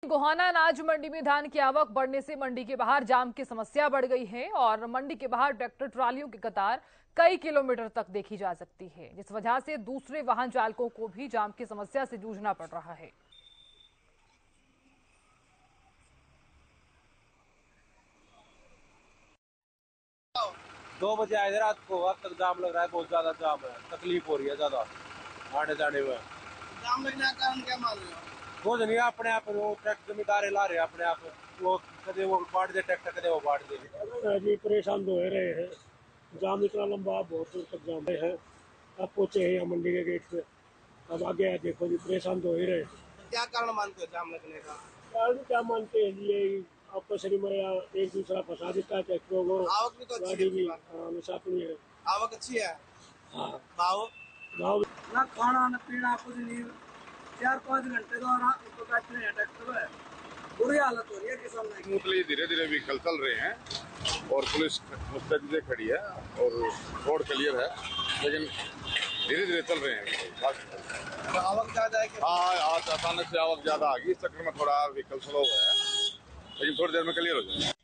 गोहाना अनाज मंडी में धान की आवक बढ़ने से मंडी के बाहर जाम की समस्या बढ़ गई है और मंडी के बाहर ट्रैक्टर ट्रालियों की कतार कई किलोमीटर तक देखी जा सकती है, जिस वजह से दूसरे वाहन चालकों को भी जाम की समस्या से जूझना पड़ रहा है। 2 बजे आए थे रात को, अब तक जाम लग रहा है। बहुत ज्यादा जाम है, तकलीफ हो रही है ज्यादा आने जाने में। जाम लगने का कारण क्या मान रहे हो? वो नहीं अपने आप वो ट्रैक्टर जमींदार ला रहे हैं अपने आप, वो कदे वो बांट दे ट्रैक्टर, कदे वो बांट दे। जी परेशान तो हो रहे हैं। जाम इतना लंबा, बहुत दूर तक जाम है। अब पहुंचे हैं मंडी के गेट पे, अब आगे है, देखो जी परेशान तो हो ही रहे। क्या कारण मानते हो जाम लगने का? कारण क्या मानते हैं जी, ये आपस में एक दूसरा फंसा देता है ट्रैक्टरों को। आवक भी तो अच्छी गाड़ी भी है, हमेशा अपनी है। आवक अच्छी है। हाँ भाव गाँव ना खाना न पीना कुछ नहीं, 4-5 घंटे तो आराम तो बैठने हैं ट्रैक्टर में। बुरी हालत हो रही है किसान की। स्मूथली धीरे धीरे व्हीकल चल रहे हैं और पुलिस मुस्तैदी से खड़ी है और रोड क्लियर है, लेकिन धीरे धीरे चल रहे हैं। तो आवक ज्यादा है कि? हाँ, आज अचानक से आवक ज्यादा आ गई, इस चक्कर में थोड़ा व्हीकल स्लो है, लेकिन थोड़ी देर में क्लियर हो जाएगा।